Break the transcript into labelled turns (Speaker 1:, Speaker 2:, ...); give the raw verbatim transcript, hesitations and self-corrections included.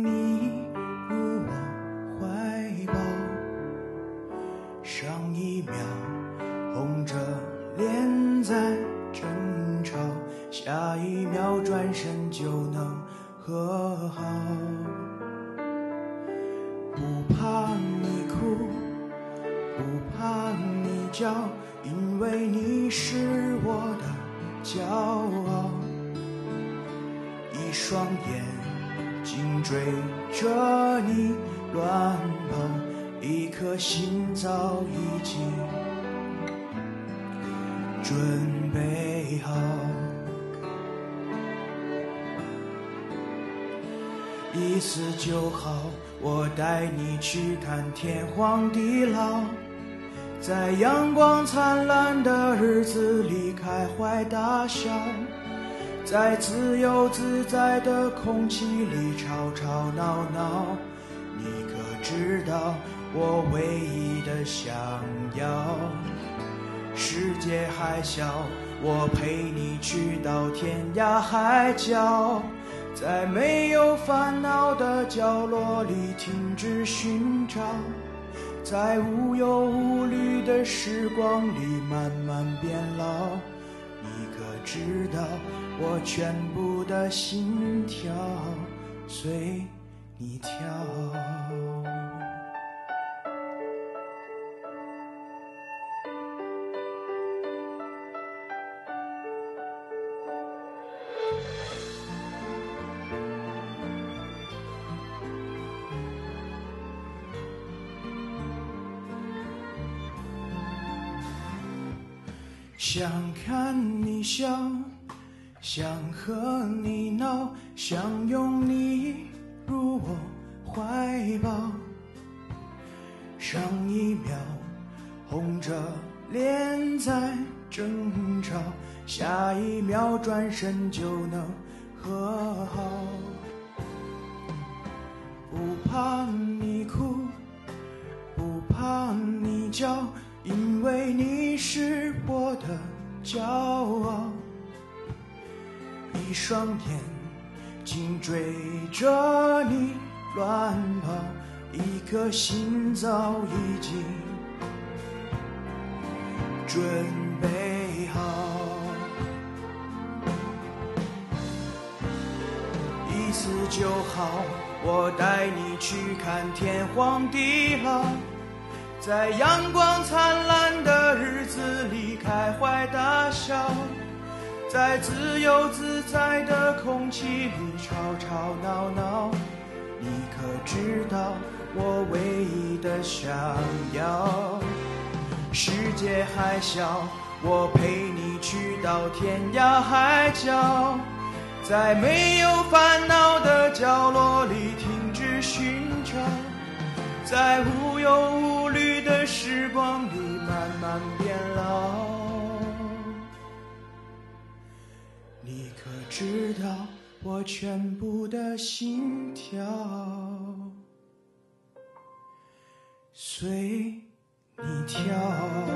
Speaker 1: 你入我怀抱，上一秒红着脸在争吵，下一秒转身就能和好。不怕你哭，不怕你叫，因为你是我的骄傲。一双眼睛追着你乱跑，一颗心早已经准备好。一次就好，我带你去看天荒地老，在阳光灿烂的日子里开怀大笑，在自由自在的空气里吵吵闹闹。你可知道我唯一的想要？世界还小，我陪你去到天涯海角，在没有烦恼的角落里停止寻找，在无忧无虑的时光里慢慢变老。你可知道我全部的心跳随你跳。想看你笑，想和你闹，想拥你入我怀抱，上一秒红着脸在争吵，下一秒转身就能和好。不怕你哭，不怕你叫，因为你是我的骄傲。一双眼睛追着你乱跑，一颗心早已经准备好。一次就好，我带你去看天荒地老，在阳光灿烂的日子里开怀大笑，在自由自在的空气里吵吵闹闹。你可知道我唯一的想要？世界还小，我陪你去到天涯海角，在没有烦恼的角落里停止寻找，在无忧无虑的时光里慢慢变老。你可知道我全部的心跳随你跳。